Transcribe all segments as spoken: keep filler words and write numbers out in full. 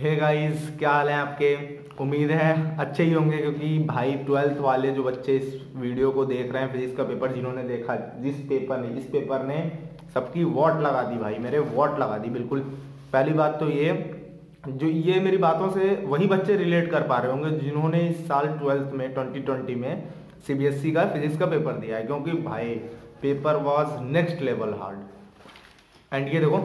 Hey guys, क्या हाल है आपके। उम्मीद है अच्छे ही होंगे, क्योंकि भाई ट्वेल्थ वाले जो बच्चे इस वीडियो को देख रहे हैं, फिजिक्स का पेपर जिन्होंने देखा, जिस पेपर ने इस पेपर ने सबकी वॉट लगा दी भाई, मेरे वॉट लगा दी बिल्कुल। पहली बात तो ये, जो ये मेरी बातों से वही बच्चे रिलेट कर पा रहे होंगे जिन्होंने इस साल ट्वेल्थ में ट्वेंटी ट्वेंटी में सीबीएसई का फिजिक्स का पेपर दिया है, क्योंकि भाई paper was next level hard. And ये देखो,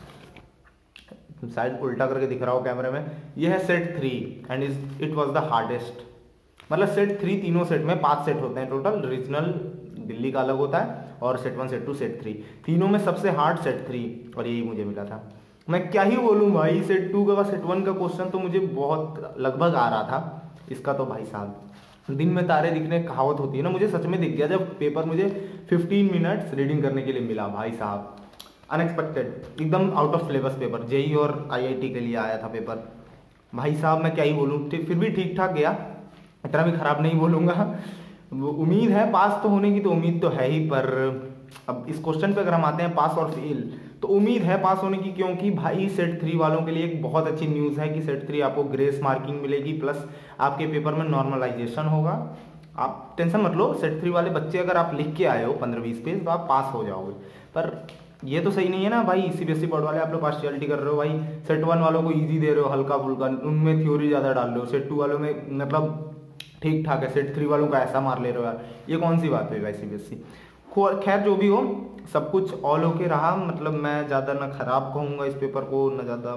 शायद उल्टा करके दिख रहा हो कैमरे में, ये है set three and is it was the hardest. मतलब सेट थ्री, तीनों सेट में पांच सेट होते हैं टोटल, रीजनल दिल्ली का अलग होता है और set one set two set three, तीनों में सबसे हार्ड सेट थ्री, और यही मुझे मिला था। मैं क्या ही बोलूँ भाई, सेट टू का सेट वन का क्वेश्चन तो मुझे बहुत लगभग आ रहा था, इसका तो भाई साहब दिन में तारे दिखने कहावत होती है ना, मुझे सच में दिख गया जब पेपर मुझे फिफ्टीन मिनट्स रीडिंग करने के लिए मिला। भाई साहब अनएक्सपेक्टेड, एकदम out of syllabus paper, JEE और आईआईटी के लिए आया था पेपर। भाई साहब मैं क्या ही बोलूँ, फिर भी ठीक ठाक गया, इतना भी खराब नहीं बोलूँगा। उम्मीद है पास तो होने की, तो उम्मीद तो है ही, पर अब इस क्वेश्चन पे अगर हम आते हैं पास और फेल, तो उम्मीद है पास होने की, क्योंकि भाई सेट थ्री वालों के लिए एक बहुत अच्छी न्यूज़ है कि सेट थ्री आपको ग्रेस मार्किंग मिलेगी, प्लस आपके पेपर में नॉर्मलाइजेशन होगा। आप टेंशन मत लो, सेट थ्री वाले बच्चे अगर आप लिख के आए हो पंद्रह बीस पेज तो आप पास हो जाओगे। पर ये तो सही नहीं है ना भाई, सीबीएसई बोर्ड वाले आप लोग पार्शियलिटी कर रहे हो भाई, सेट वन वालों को इजी दे रहे हो, हल्का फुल्का, उनमें थ्योरी ज़्यादा डाल रहे हो, सेट टू वालों में मतलब ठीक ठाक है, सेट थ्री वालों का ऐसा मार ले रहे हो यार, ये कौन सी बात हुई भाई सीबीएसई। खैर जो भी हो, सब कुछ ऑल होके रहा, मतलब मैं ज़्यादा ना खराब कहूँगा इस पेपर को, ना ज़्यादा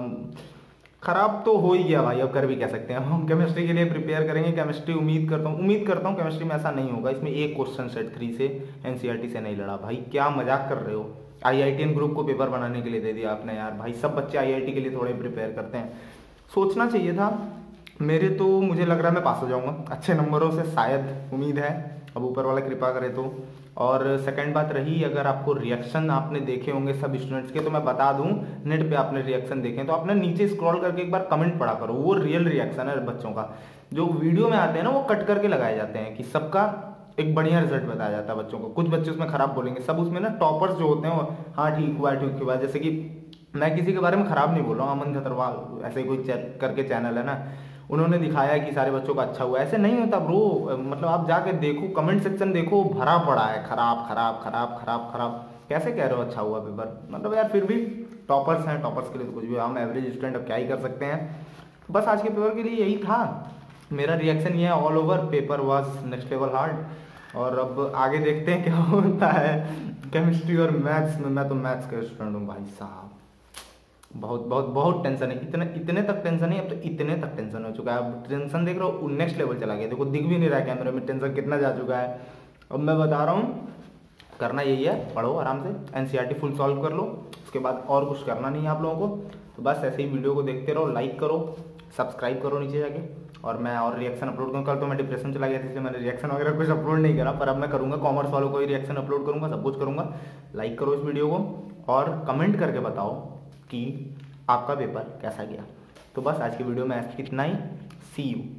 खराब तो हो ही गया भाई, अब कर भी कह सकते हैं। हम केमिस्ट्री के लिए प्रिपेयर करेंगे, केमिस्ट्री उम्मीद करता हूँ उम्मीद करता हूँ केमिस्ट्री में ऐसा नहीं होगा, इसमें एक क्वेश्चन सेट थ्री से एनसीईआरटी से नहीं लड़ा। भाई क्या मजाक कर रहे हो, आईआईटीएन ग्रुप को पेपर बनाने के लिए दे दिया आपने यार। भाई सब बच्चे आईआईटी के लिए थोड़े प्रिपेयर करते हैं, सोचना चाहिए था। मेरे तो मुझे लग रहा है मैं पास हो जाऊंगा अच्छे नंबरों से, शायद, उम्मीद है, अब ऊपर वाला कृपा करे तो। और सेकंड बात रही, अगर आपको रिएक्शन आपने देखे होंगे सब स्टूडेंट्स के, तो मैं बता दूं, नेट पे आपने रिएक्शन देखे तो आपने नीचे स्क्रॉल करके एक बार कमेंट पढ़ा करो, वो रियल रिएक्शन है बच्चों का। जो वीडियो में आते हैं ना वो कट करके लगाए जाते हैं कि सबका एक बढ़िया रिजल्ट बताया जाता है बच्चों को। कुछ बच्चे उसमें खराब बोलेंगे, सब उसमें ना टॉपर्स जो होते हैं, हाँ ठीक हुआ ठीक हुआ, जैसे कि मैं किसी के बारे में खराब नहीं बोल रहा हूँ, अमन खतरवाल ऐसे कोई करके चैनल है ना, उन्होंने दिखाया कि सारे बच्चों का अच्छा हुआ, ऐसे नहीं होता ब्रो। मतलब आप जाके देखो, कमेंट सेक्शन देखो, भरा पड़ा है खराब खराब खराब खराब खराब, कैसे कह रहे हो अच्छा हुआ पेपर। मतलब यार फिर भी टॉपर्स हैं, टॉपर्स के लिए तो कुछ भी, हम एवरेज स्टूडेंट अब क्या ही कर सकते हैं। बस आज के पेपर के लिए यही था मेरा रिएक्शन, ये है all over, paper was next level hard. और अब आगे देखते हैं क्या होता है केमिस्ट्री और मैथ्स में। मैं तो मैथ्स का स्टूडेंट हूँ भाई साहब, बहुत बहुत बहुत टेंशन है, इतने इतने तक टेंशन है, अब तो इतने तक टेंशन हो चुका है। अब टेंशन देख रहा हूँ नेक्स्ट लेवल चला गया, देखो दिख भी नहीं रहा है कैमरे में टेंशन कितना जा चुका है। अब मैं बता रहा हूँ, करना यही है, पढ़ो आराम से, एनसीईआरटी फुल सॉल्व कर लो, उसके बाद और कुछ करना नहीं है आप लोगों को। तो बस ऐसे ही वीडियो को देखते रहो, लाइक करो, सब्सक्राइब करो नीचे जाके, और मैं और रिएक्शन अपलोड करूँ। कल तो मैं डिप्रेशन चला गया था, इसलिए मैंने रिएक्शन वगैरह कुछ अपलोड नहीं करा, पर अब मैं करूँगा, कॉमर्स वालों को ही रिएक्शन अपलोड करूँगा, सब कुछ करूँगा। लाइक करो इस वीडियो को और कमेंट करके बताओ कि आपका पेपर कैसा गया। तो बस आज की वीडियो में इतना ही, सी यू।